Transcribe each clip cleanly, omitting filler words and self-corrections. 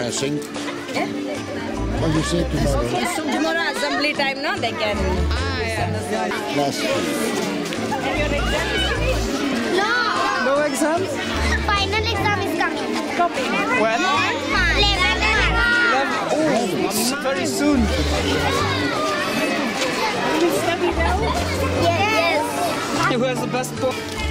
sing. Yeah? What do you say tomorrow? Okay, so tomorrow assembly time, no? They can. Last week. And your exam is coming? No. No exams? Final exam is coming. When? 11th March. Oh, very soon. Yes. Who has the best book?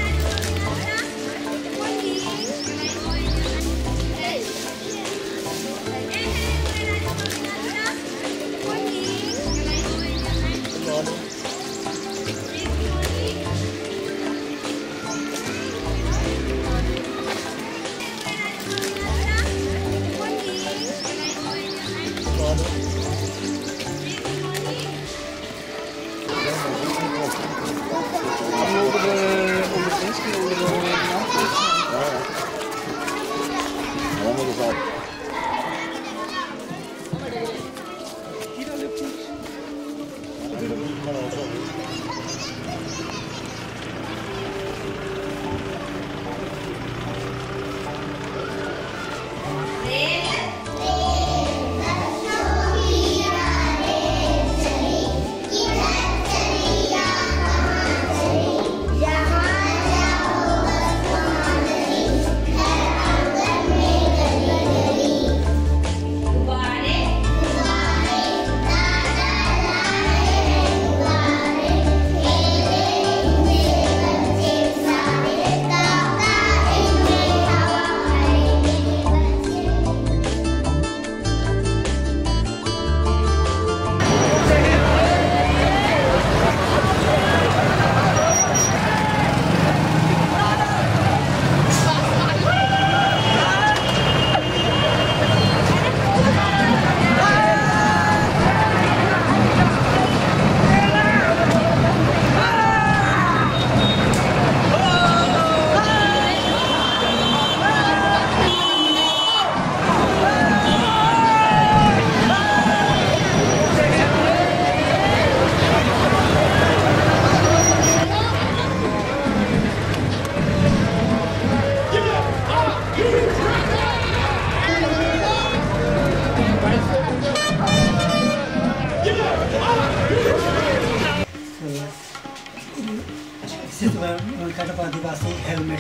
This is one kind of Adivasi helmet.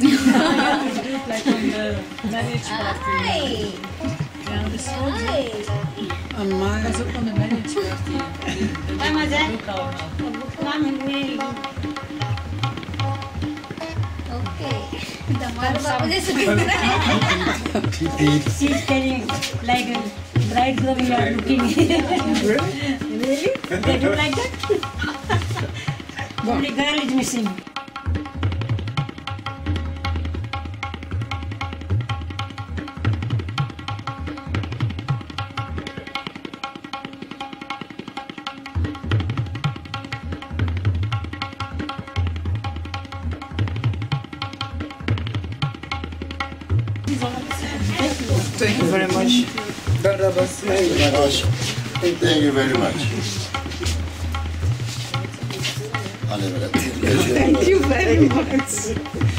Like on the marriage party. Ja, das ist so. Also on the marriage party. She's carrying like a bridegroom you are looking. Really? They do like that? Only girl is missing. Thank you very much. Thank you very much. Thank you very much.